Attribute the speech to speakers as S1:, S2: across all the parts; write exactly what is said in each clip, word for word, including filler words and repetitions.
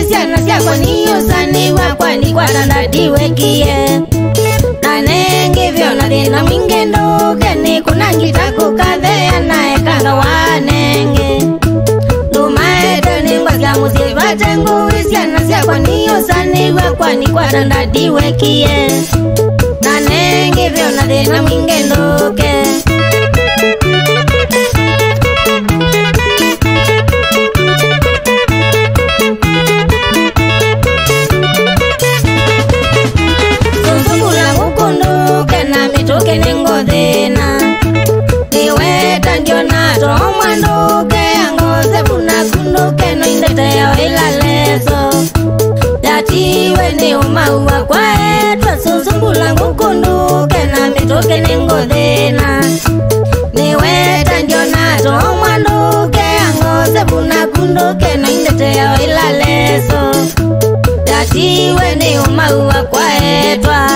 S1: Siana sia kwa niyo sani wakwa ni kwa tandadiwe kie na nenge vyo na dina mwinge ndoge ni kuna ngita kukadhea na ekanga wanenge Lumaedo ni mbazga muzi vatengu Siana sia kwa niyo sani wakwa ni kwa tandadiwe kie na nenge vyo na dina mwinge ndoge Kenengo dena niweta ndio nato mwanduke angoze buna kunduke no indete ya ila leso datiwe ni umaua kwa etwa susungula ngukunduke na mitoke nengo dena niweta ndio nato mwanduke angoze buna kunduke no indete ya ila leso datiwe ni umaua kwa etwa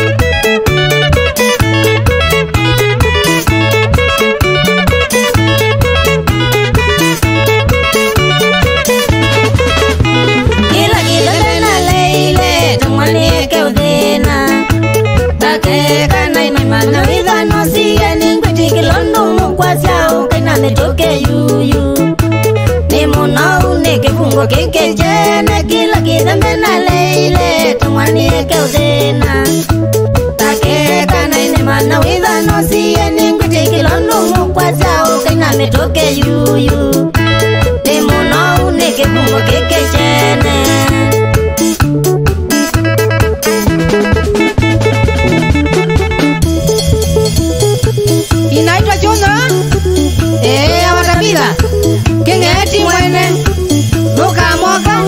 S1: Toke yuyu ni mona uneke fungo keke jene kila kidambe na leile tumwani eke udena take kana ine mana witha no siye ningwite kilondo mukwa zao kaina metoke yuyu ni mona uneke fungo keke jene inaitwa Jona eh awatabila kengeti mwene nuka mwaka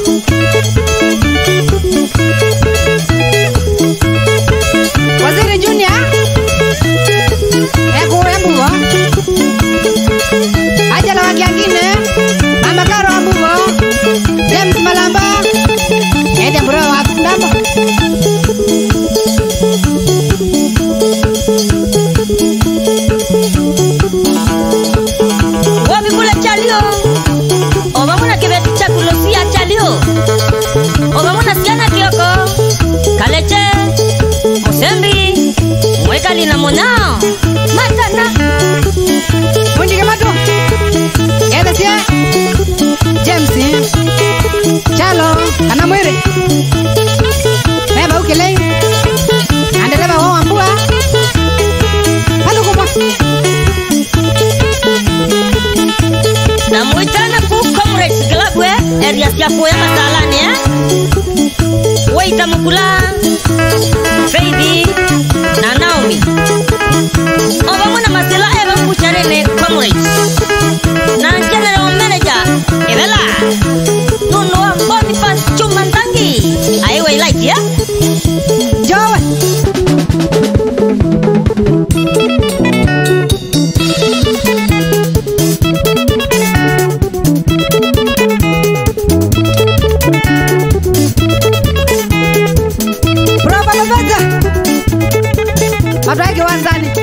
S1: Waziri Junior eku embugo ajala wakiangine mama karo ambugo James Malamba ede mburo wakundambo Obamuna kibeti chakulo siya chalio Obamuna siana kioko Kaleche Musembi Mwekali na monao Matana Mundike mato Ede siya James Chalo Kanamwere Beba ukele Ande beba wawa mbua Halo kumwa na mwitana ku Comrades Club we area siapo ya masalani eh Waita mukula Baby na Naomi Obamuna masela eba mkucharene Comrades na General Manager Ebela Nuno wa Boniface Chumandangi Aiwe light ya Jowe Madragi wanzani